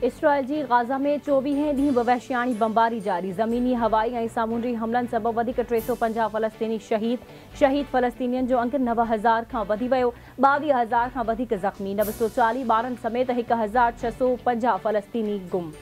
Israel जी Gaza में 24 ॾींहं बि वहशियाणी बमबारी जारी। ज़मीनी हवाई ऐं सामूंडी हमलनि सबबि वधीक 350 फ़लस्तीनी शहीद फ़लस्तीनियनि जो अंक 9000 खां वधी वियो। 22,000 खां वधीक ज़ख़्मी, 940 ॿारनि समेत 1650 फ़लस्तीनी गुम।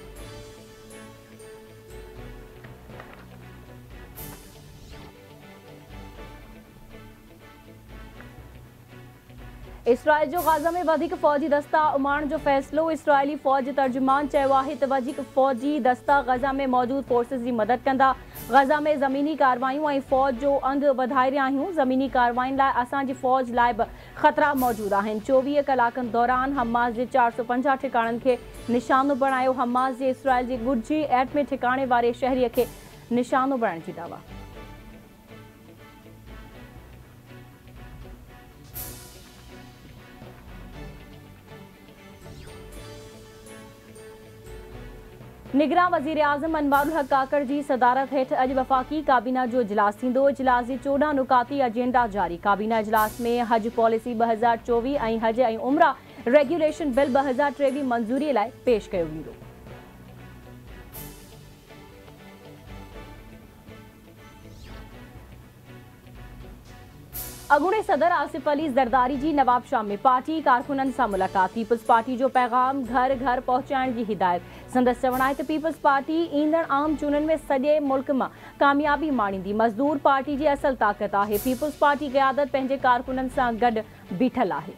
इसराइल जो गाज़ा में वधीक फ़ौजी दस्ता उमाण जो फ़ैसिलो। इसराइली फ़ौज तर्जुमान चयो आहे त वधीक फ़ौजी दस्ता गाज़ा में मौजूद फोर्सिस जी मदद कंदा। गाज़ा में ज़मीनी कार्रवाइयूं ऐं फ़ौज जो अंग वधाए रहिया आहियूं। ज़मीनी कार्रवाइयुनि लाइ असांजी फ़ौज लाइ बि ख़तरा मौजूद आहिनि। 24 कलाकनि दौरान हमास जे 450 ठिकाणनि खे निशानो बणायो। हमास जे इसराइल जे गुर्जी एटमी ठिकाणे वारे शहरीअ खे निशानो बणाइण जी दावा। निगरान वज़ीर आज़म अनवारुल हक काकड़ जी सदारत हेठि अॼु वफ़ाक़ी काबीना जो इजलास थींदो। इजलास जी 14 नुकाती एजेंडा जारी। काबीना इजलास में हज पॉलिसी 2024 ऐं हज ऐं उमरा रेगुलेशन बिल 2023 मंज़ूरीअ लाइ पेश कयो वेंदो। अॻूणे सदर आसिफ अली ज़रदारी जी नवाबशाह में पार्टी कारकुननि सां मुलाक़ात। पीपल्स पार्टी जो पैगाम घर घर पहुचाइण जी हिदायत। संदसि चवण आहे त पीपल्स पार्टी ईंदड़ आम चूंडनि में सॼे मुल्क मां कामयाबी माणींदी। मज़दूर पार्टी जी असल ताक़त आहे। पीपल्स पार्टी क़यादत पंहिंजे कारकुननि सां गॾु बीठल आहे।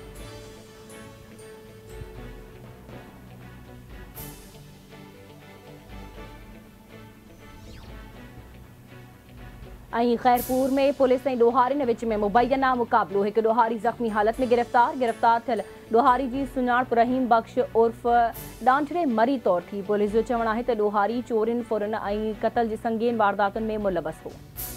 ऐं खैरपुर में पुलिस ऐं ॾोहारियुनि विच में मुबैना मुक़ाबिलो। हिकु ॾोहारी ज़ख़्मी हालत में गिरफ़्तार थियल ॾोहारी जी सुञाणप रहीम बख़्श उर्फ़ डांठड़े मरी तौरु थी। पुलिस जो चवणु आहे त ॾोहारी चोरियुनि फुरनि ऐं क़त्ल जी संगीन वारदातुनि में मुलवस हो।